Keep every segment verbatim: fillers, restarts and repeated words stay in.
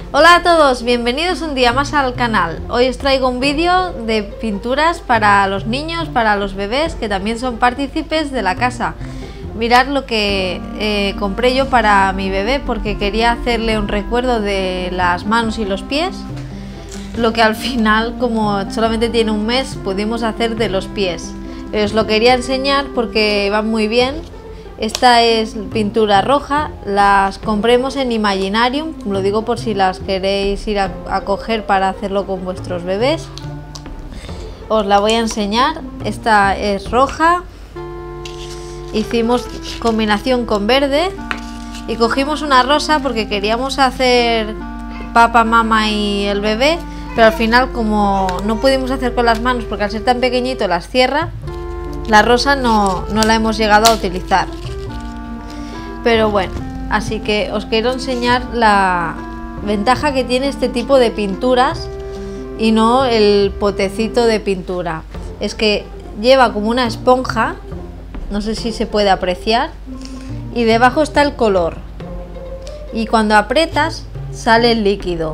Hola a todos, bienvenidos un día más al canal. Hoy os traigo un vídeo de pinturas para los niños, para los bebés que también son partícipes de la casa. Mirad lo que eh, compré yo para mi bebé porque quería hacerle un recuerdo de las manos y los pies. Lo que al final, como solamente tiene un mes, pudimos hacer de los pies. Os lo quería enseñar porque va muy bien. Esta es pintura roja, las compremos en Imaginarium, lo digo por si las queréis ir a, a coger para hacerlo con vuestros bebés. Os la voy a enseñar. Esta es roja, hicimos combinación con verde y cogimos una rosa porque queríamos hacer papá, mamá y el bebé, pero al final, como no pudimos hacer con las manos porque al ser tan pequeñito las cierra, la rosa no, no la hemos llegado a utilizar. Pero bueno, así que os quiero enseñar la ventaja que tiene este tipo de pinturas y no el potecito de pintura. Es que lleva como una esponja, no sé si se puede apreciar, y debajo está el color. Y cuando aprietas sale el líquido.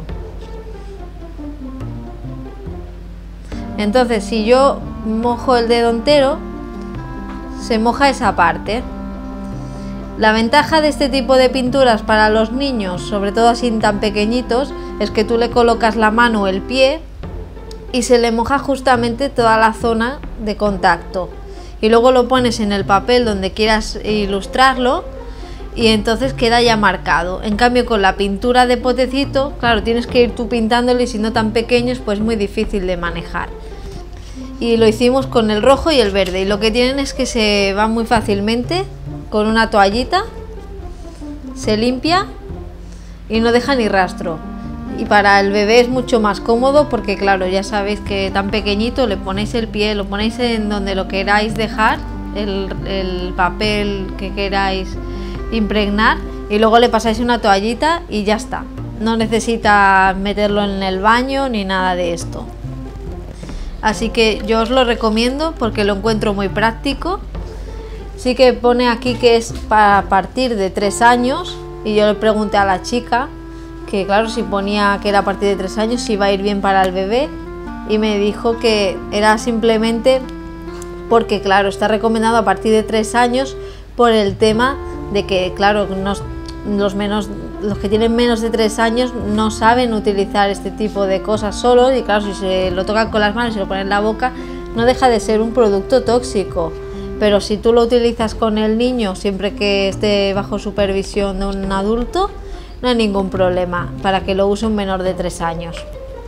Entonces, si yo mojo el dedo entero, se moja esa parte. La ventaja de este tipo de pinturas para los niños, sobre todo así tan pequeñitos, es que tú le colocas la mano o el pie y se le moja justamente toda la zona de contacto. Y luego lo pones en el papel donde quieras ilustrarlo y entonces queda ya marcado. En cambio, con la pintura de potecito, claro, tienes que ir tú pintándolo y siendo tan pequeños, pues muy difícil de manejar. Y lo hicimos con el rojo y el verde, y lo que tienen es que se van muy fácilmente. Con una toallita se limpia y no deja ni rastro. Y para el bebé es mucho más cómodo porque, claro, ya sabéis que tan pequeñito le ponéis el pie, lo ponéis en donde lo queráis dejar, el, el papel que queráis impregnar, y luego le pasáis una toallita y ya está. No necesita meterlo en el baño ni nada de esto. Así que yo os lo recomiendo porque lo encuentro muy práctico. Sí que pone aquí que es para partir de tres años y yo le pregunté a la chica que, claro, si ponía que era a partir de tres años si iba a ir bien para el bebé, y me dijo que era simplemente porque, claro, está recomendado a partir de tres años por el tema de que, claro, nos, los, menos, los que tienen menos de tres años no saben utilizar este tipo de cosas solos, y claro, si se lo tocan con las manos y se lo ponen en la boca no deja de ser un producto tóxico. Pero si tú lo utilizas con el niño, siempre que esté bajo supervisión de un adulto, no hay ningún problema para que lo use un menor de tres años.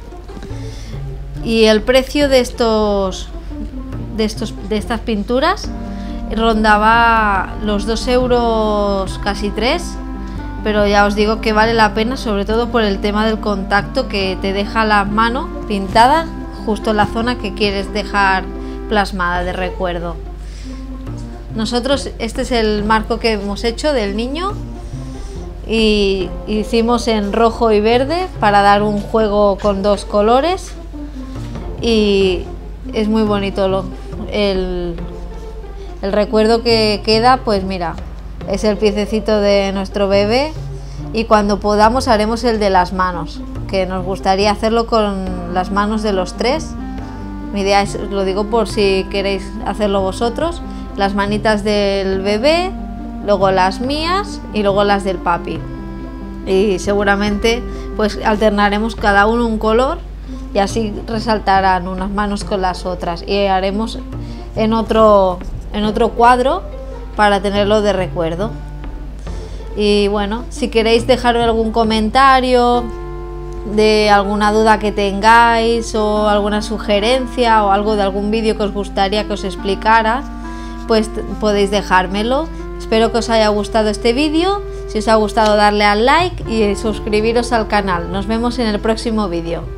Y el precio de estos, de estos, de estas pinturas rondaba los dos euros, casi tres, pero ya os digo que vale la pena, sobre todo por el tema del contacto, que te deja la mano pintada justo en la zona que quieres dejar plasmada de recuerdo. Nosotros, este es el marco que hemos hecho del niño y hicimos en rojo y verde para dar un juego con dos colores, y es muy bonito lo, el, el recuerdo que queda. Pues mira, es el piececito de nuestro bebé, y cuando podamos haremos el de las manos, que nos gustaría hacerlo con las manos de los tres. Mi idea es, lo digo por si queréis hacerlo vosotros, las manitas del bebé, luego las mías y luego las del papi, y seguramente pues alternaremos cada uno un color y así resaltarán unas manos con las otras, y haremos en otro, en otro cuadro para tenerlo de recuerdo. Y bueno, si queréis dejar algún comentario de alguna duda que tengáis o alguna sugerencia o algo de algún vídeo que os gustaría que os explicara, pues podéis dejármelo. Espero que os haya gustado este vídeo. Si os ha gustado, darle al like y suscribiros al canal. Nos vemos en el próximo vídeo.